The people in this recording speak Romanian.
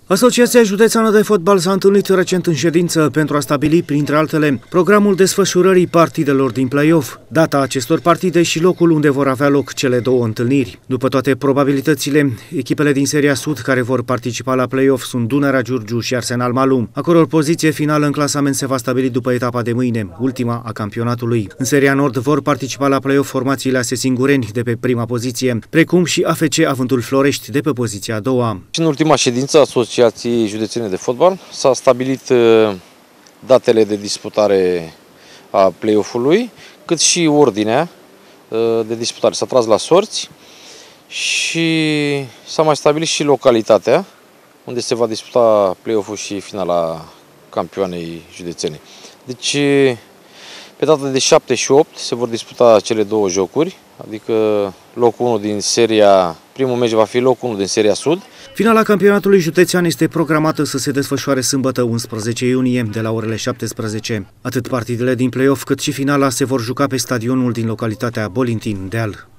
Asociația Județeană de Fotbal s-a întâlnit recent în ședință pentru a stabili, printre altele, programul desfășurării partidelor din play-off, data acestor partide și locul unde vor avea loc cele două întâlniri. După toate probabilitățile, echipele din Seria Sud care vor participa la play-off sunt Dunărea Giurgiu și Arsenal Malum, a căror poziție finală în clasament se va stabili după etapa de mâine, ultima a campionatului. În Seria Nord vor participa la play-off formațiile AS Singureni de pe prima poziție, precum și AFC Avântul Florești de pe poziția a doua. În ultima ședință a Asociației Județene de Fotbal s-a stabilit datele de disputare a play-off-ului, cât și ordinea de disputare. S-a tras la sorți și s-a mai stabilit și localitatea unde se va disputa play-off-ul și finala campioanei județene. Deci, pe data de 7 și 8 se vor disputa cele două jocuri, adică locul 1 din seria, primul meci va fi locul 1 din Seria Sud. Finala campionatului județean este programată să se desfășoare sâmbătă 11 iunie de la orele 17. Atât partidele din play-off cât și finala se vor juca pe stadionul din localitatea Bolintin Deal.